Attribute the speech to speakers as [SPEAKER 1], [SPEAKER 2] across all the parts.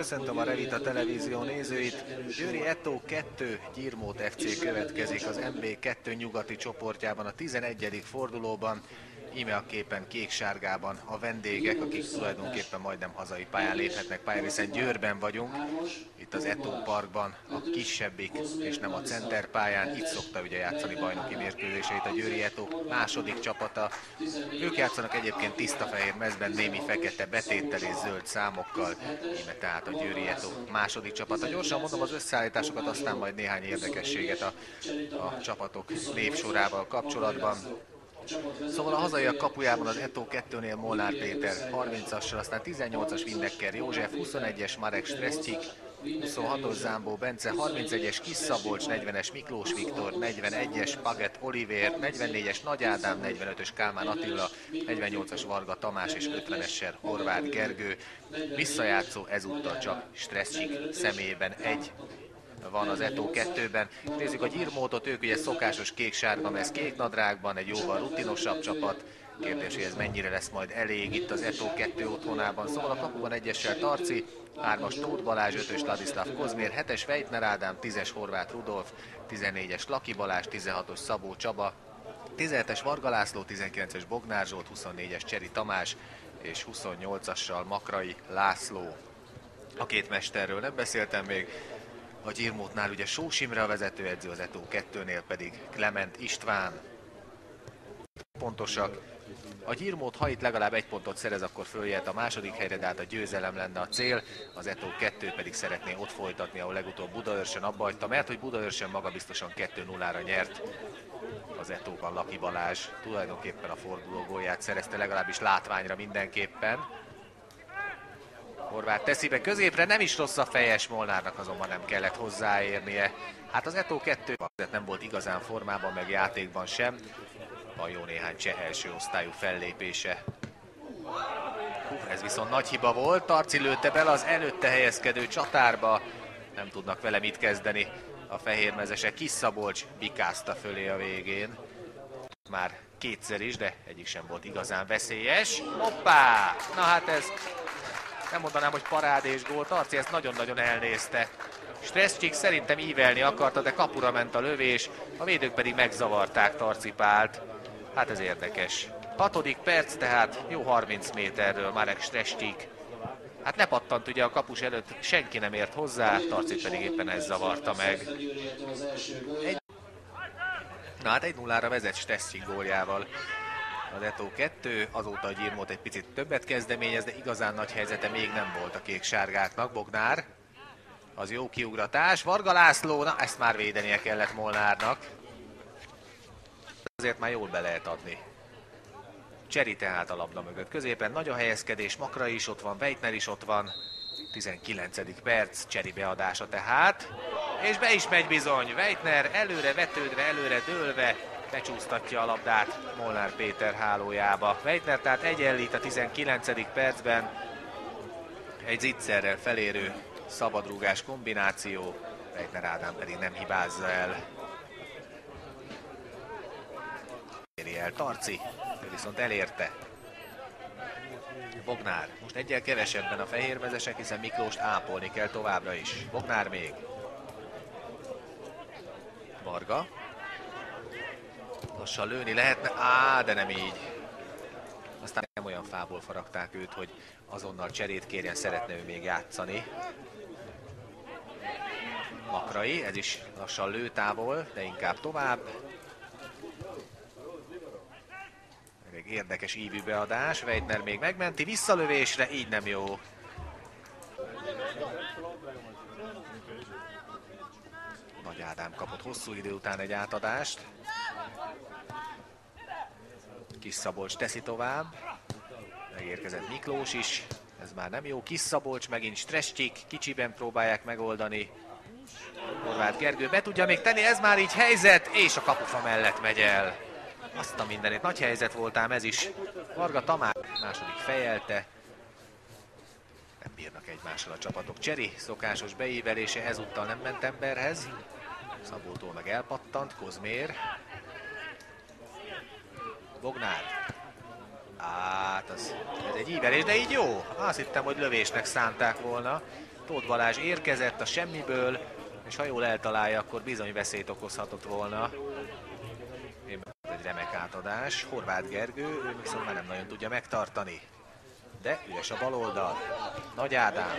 [SPEAKER 1] köszöntöm a Revita televízió nézőit. Győri Eto 2, Gyirmót FC következik az MB2 nyugati csoportjában a 11. fordulóban. Íme a képen kék-sárgában a vendégek, akik tulajdonképpen majdnem hazai pályán léphetnek pályára, hiszen Győrben vagyunk, itt az Eto Parkban, a kisebbik és nem a Center pályán. Itt szokta ugye játszani bajnoki mérkőzéseit a Győri Eto második csapata. Ők játszanak egyébként tiszta fehér mezben, némi fekete betéttel és zöld számokkal. Íme tehát a Győri Eto második csapata. Gyorsan mondom az összeállításokat, aztán majd néhány érdekességet a csapatok névsorával kapcsolatban. Szóval a hazaiak kapujában az Eto 2-nél Molnár Péter 30-assal, aztán 18-as Windecker József, 21-es Marek Stresztyik, 26-os Zámbó Bence, 31-es Kis Szabolcs, 40-es Miklós Viktor, 41-es Paget Olivér, 44-es Nagy Ádám, 45-ös Kálmán Attila, 48-as Varga Tamás és 50-essel Horváth Gergő. Visszajátszó ezúttal csak Stresztyik személyében egy van az Eto 2-ben. Nézzük a Gyirmótot, ők ugye szokásos kék-sárga mez kék nadrágban, egy jóval rutinosabb csapat. Kérdés, hogy ez mennyire lesz majd elég itt az Eto 2 otthonában. Szóval a kapuban 1-essel Tarci, 3-as Tóth Balázs, 5-ös Ladislav Kozmér, 7-es Weitner Ádám, 10-es Horváth Rudolf, 14-es Laki Balázs, 16-os Szabó Csaba, 17-es Varga László, 19-es Bognár Zsolt, 24-es Cseri Tamás és 28-assal Makrai László. A két mesterről nem beszéltem még. A Gyirmótnál ugye Sós Imre a vezetőedző, az Eto 2-nél pedig Klement István. Pontosak. A Gyirmót, ha itt legalább egy pontot szerez, akkor följöhet a második helyre, de hát a győzelem lenne a cél. Az Eto 2 pedig szeretné ott folytatni, ahol legutóbb Budaörsön abba hagyta, mert hogy Budaörsön magabiztosan 2-0-ra nyert. Az Etóban Laki Balázs tulajdonképpen a forduló gólját szerezte, legalábbis látványra mindenképpen. Horváth teszi be középre, nem is rossz a fejes, Molnárnak azonban nem kellett hozzáérnie. Hát az Eto 2 nem volt igazán formában, meg játékban sem. Van jó néhány cseh első osztályú fellépése. Ez viszont nagy hiba volt, Tarci lőtte bele az előtte helyezkedő csatárba. Nem tudnak vele mit kezdeni a fehérmezesek. Kis Szabolcs bikázta fölé a végén. Már kétszer is, de egyik sem volt igazán veszélyes. Hoppá! Na hát ez... Nem mondanám, hogy parádés gól, Tarci ezt nagyon-nagyon elnézte. Stresztyik szerintem ívelni akarta, de kapura ment a lövés, a védők pedig megzavarták Tarci Pált. Hát ez érdekes. 6. perc, tehát jó 30 méterről Marek Stresztyik. Hát lepattant ugye a kapus előtt, senki nem ért hozzá, Tarcit pedig éppen ez zavarta meg. Na hát 1-0-ra vezet Stresztyik góljával az Eto 2, azóta a Gyirmót egy picit többet kezdeményez, de igazán nagy helyzete még nem volt a kék-sárgáknak. Bognár, az jó kiugratás, Varga László, na ezt már védenie kellett Molnárnak. Azért már jól be lehet adni. Cseri tehát a labda mögött. Középen nagy a helyezkedés, Makrai is ott van, Weitner is ott van. 19. perc, Cseri beadása tehát. És be is megy bizony, Weitner előre vetődve, előre dőlve. Becsúsztatja a labdát Molnár Péter hálójába. Weitner tehát egyenlít a 19. percben. Egy zicserrel felérő szabadrúgás kombináció. Weitner Ádám pedig nem hibázza el. Éri el Tarci, ő viszont elérte. Bognár, most egyel kevesebben a fehérmezesek, hiszen Miklóst ápolni kell továbbra is. Bognár még. Varga. Lassan lőni lehetne, de nem így. Aztán nem olyan fából faragták őt, hogy azonnal cserét kérjen, szeretne ő még játszani. Makrai, ez is lassan lő távol, de inkább tovább. Még érdekes ívű beadás, Weitner még megmenti, visszalövésre, így nem jó. Nagy Ádám kapott hosszú idő után egy átadást. Kis Szabolcs teszi tovább. Megérkezett Miklós is. Ez már nem jó. Kis Szabolcs, megint Stresztyik. Kicsiben próbálják megoldani. Horváth Gergő be tudja még tenni. Ez már így helyzet, és a kapufa mellett megy el. Azt a mindenit. Nagy helyzet volt ám ez is. Varga Tamás második fejelte. Nem bírnak egymással a csapatok. Cseri szokásos beívelése ezúttal nem ment emberhez. Szabótól meg elpattant. Kozmér. Bognár. Hát ez egy ívelés, de így jó. Azt hittem, hogy lövésnek szánták volna. Tóth Balázs érkezett a semmiből, és ha jól eltalálja, akkor bizony veszélyt okozhatott volna. Egy remek átadás. Horváth Gergő, ő viszont már nem nagyon tudja megtartani. De üres a bal oldal. Nagy Ádám.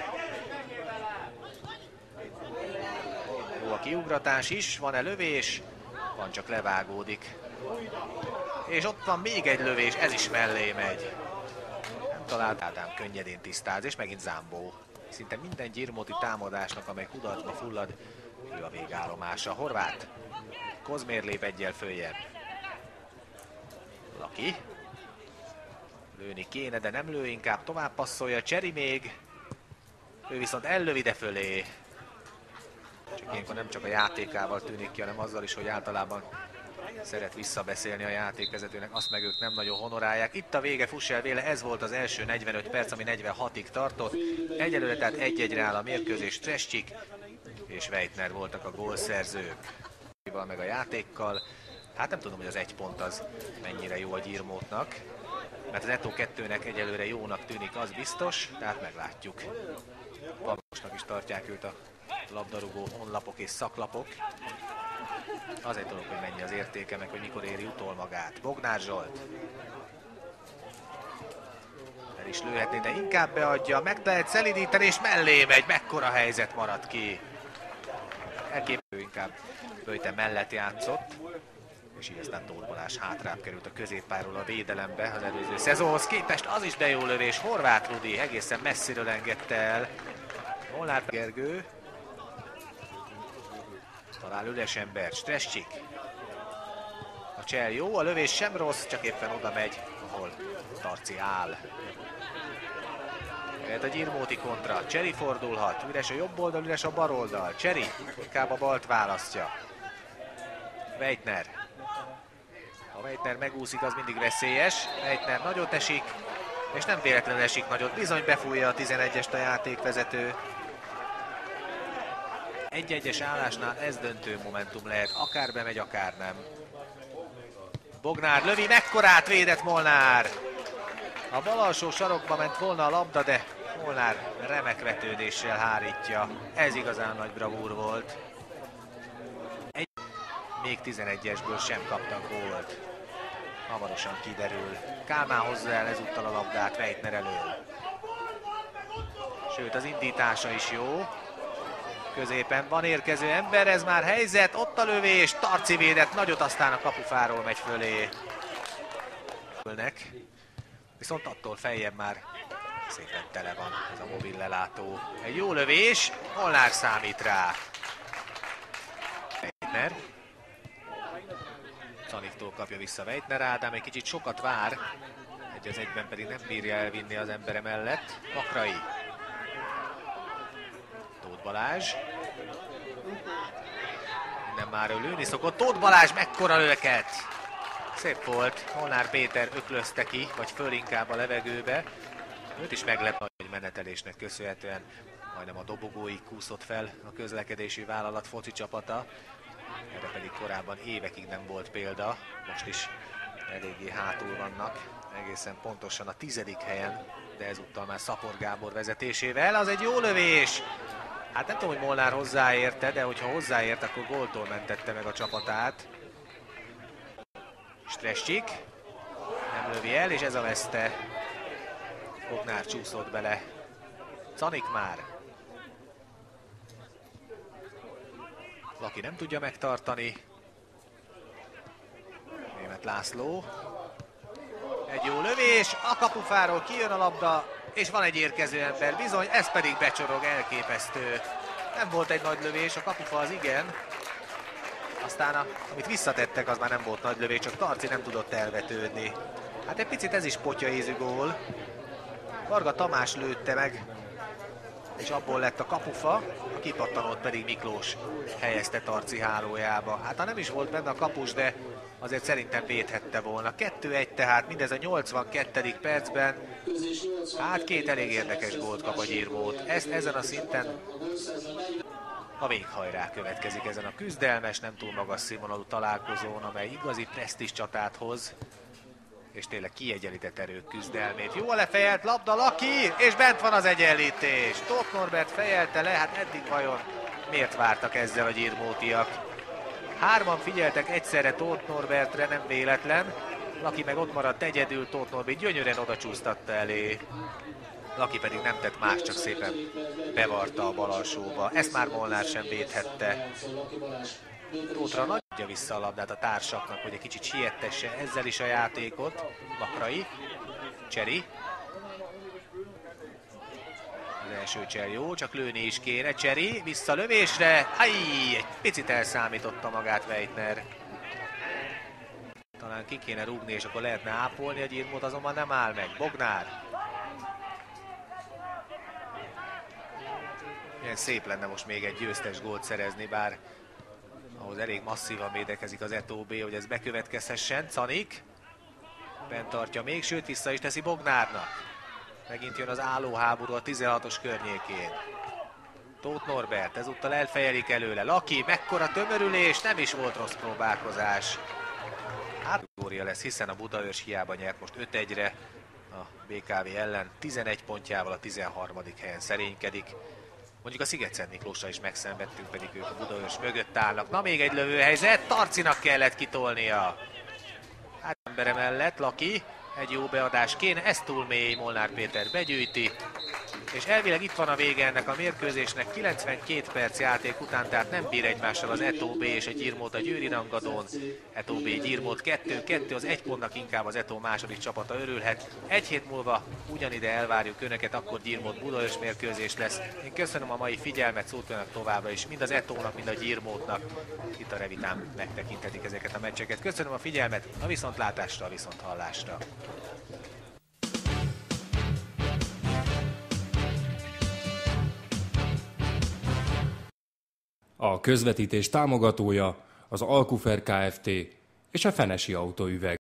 [SPEAKER 1] Jó a kiugratás is, van-e lövés? Van, csak levágódik. És ott van még egy lövés, ez is mellé megy. Nem talált, Ádám könnyedén tisztáz, és megint Zámbó. Szinte minden gyirmóti támadásnak, amely kudarcba fullad, ő a végállomása. Horváth. Kozmér lép egyel följebb. Laki. Lőni kéne, de nem lő, inkább tovább passzolja. Cseri még. Ő viszont ellöv ide fölé. Csak ilyenkor nem csak a játékával tűnik ki, hanem azzal is, hogy általában szeret visszabeszélni a játékvezetőnek, azt meg ők nem nagyon honorálják. Itt a vége, fuss el véle, ez volt az első 45 perc, ami 46-ig tartott. Egyelőre tehát 1-1-re áll a mérkőzés. Trescsik és Weitner voltak a gólszerzők. Meg a játékkal. Hát nem tudom, hogy az 1 pont az mennyire jó a Gyirmótnak, mert az Eto 2-nek egyelőre jónak tűnik, az biztos, tehát meglátjuk. Valósnak is tartják őt a labdarúgó honlapok és szaklapok. Az egy dolog, hogy mennyi az értéke, meg hogy mikor éri utol magát. Bognár Zsolt. El is lőhetné, de inkább beadja, meg lehet szelidíteni, és mellé megy, mekkora helyzet maradt ki. Elképesztő, inkább Böjte mellett játszott, és így aztán Tóth Balázs hátrább került a középpályáról a védelembe az előző szezonhoz képest. Az is de jó lövés, Horváth Rudi egészen messziről engedte el. Molnár Gergő. Talál üres ember, Strescsik. A csel jó, a lövés sem rossz, csak éppen oda megy, ahol Tarci áll. Lehet a Gyirmóti kontra, Cseri fordulhat, üres a jobb oldal, üres a bal oldal. Cseri inkább a balt választja. Weitner. Ha Weitner megúszik, az mindig veszélyes. Weitner nagyot esik, és nem véletlenül esik nagyot. Bizony befújja a 11-est a játékvezető. 1-1-es állásnál ez döntő momentum lehet, akár bemegy, akár nem. Bognár lövi, mekkorát védett Molnár! A bal alsó sarokba ment volna a labda, de Molnár remek vetődéssel hárítja. Ez igazán nagy bravúr volt. Még 11-esből sem kaptak gólt. Hamarosan kiderül. Kálmán hozza el ezúttal a labdát Weitner elől. Sőt, az indítása is jó. Középen van érkező ember, ez már helyzet, ott a lövés, Tarci védett nagyot, aztán a kapufáról megy fölé. Viszont attól feljebb már szépen tele van ez a mobil lelátó. Egy jó lövés, Molnár számít rá. Weitner. Czaniktól kapja vissza Weitner, Ádám egy kicsit sokat vár, 1-1-ben pedig nem bírja elvinni az embere mellett. Makrai. Tóth Balázs. Minden már ő lőni szokott. Tóth Balázs mekkora löket! Szép volt. Molnár Péter öklözte ki, vagy föl inkább a levegőbe. Őt is meglep nagy menetelésnek köszönhetően. Majdnem a dobogóig kúszott fel a közlekedési vállalat foci csapata. Erre pedig korábban évekig nem volt példa. Most is eléggé hátul vannak. Egészen pontosan a 10. helyen, de ezúttal már Szapor Gábor vezetésével. Az egy jó lövés! Hát nem tudom, hogy Molnár hozzáérte, de hogyha hozzáért, akkor góltól mentette meg a csapatát. Strescsik nem lövi el, és ez a veszte. Bognár csúszott bele. Canik már. Laki nem tudja megtartani. Németh László. Egy jó lövés, a kapufáról kijön a labda, és van egy érkező ember, bizony, ez pedig becsorog, elképesztő. Nem volt egy nagy lövés, a kapufa az igen. Aztán amit visszatettek, az már nem volt nagy lövés, csak Tarci nem tudott elvetődni. Hát egy picit ez is potyaízű gól. Varga Tamás lőtte meg, és abból lett a kapufa, a kipattanót pedig Miklós helyezte Tarci hálójába. Hát ha nem is volt benne a kapus, de azért szerintem védhette volna. 2-1 tehát, mindez a 82. percben. Hát két elég érdekes gólt kap a Gyirmót. Ezt ezen a szinten a véghajrá következik ezen a küzdelmes, nem túl magas színvonalú találkozón, amely igazi presztízs csatát hoz. és tényleg kiegyenlített erők küzdelmét. Jó a lefejelt labda, Laki, és bent van az egyenlítés. Tóth Norbert fejelte le, hát eddig vajon miért vártak ezzel a gyirmótiak? Hárman figyeltek egyszerre Tóth Norbertre, nem véletlen. Laki meg ott maradt egyedül, Tóth Norbert gyönyörűen oda csúsztatta elé. Laki pedig nem tett más, csak szépen bevarta a bal alsóba. Ezt már Molnár sem védhette. Tóthra nagyja vissza a labdát a társaknak, hogy egy kicsit siettesse ezzel is a játékot. Makrai, Cseri. Az első cser jó, csak lőni is kéne. Cseri, visszalövésre. Egy picit elszámította magát Weitner. Talán ki kéne rúgni, és akkor lehetne ápolni a gyirmót, azonban nem áll meg. Bognár. Milyen szép lenne most még egy győztes gólt szerezni, bár ahhoz elég masszívan védekezik az ETO-B, hogy ez bekövetkezhessen. Canik bent tartja még, sőt vissza is teszi Bognárnak. Megint jön az állóháború a 16-os környékén. Tóth Norbert ezúttal elfejelik előle. Laki, mekkora tömörülés, nem is volt rossz próbálkozás. Átgória lesz, hiszen a Budaörs hiába nyert most 5-1-re a BKV ellen. 11 pontjával a 13. helyen szerénykedik. Mondjuk a Sziget-Szent Miklóssal is megszenvedtünk, pedig ők a Budaörs mögött állnak. Na még egy lövőhelyzet, Tarcinak kellett kitolnia. Hát embere mellett Laki, egy jó beadás kéne, ez túl mély, Molnár Péter begyűjti. És elvileg itt van a vége ennek a mérkőzésnek, 92 perc játék után, tehát nem bír egymással az ETO-B és a Gyirmót a Győri rangadón. ETO-B Gyirmót 2-2, az egy pontnak inkább az ETO második csapata örülhet. Egy hét múlva ugyanide elvárjuk Önöket, akkor Gyirmót Budaörs mérkőzés lesz. Én köszönöm a mai figyelmet, szót önök továbbra is, mind az ETO-nak, mind a Gyirmótnak. Itt a Revitán megtekinthetik ezeket a meccseket. Köszönöm a figyelmet, a viszontlátásra, a viszonthallásra.
[SPEAKER 2] A közvetítés támogatója az Alkufer Kft. És a Fenesi Autóüveg.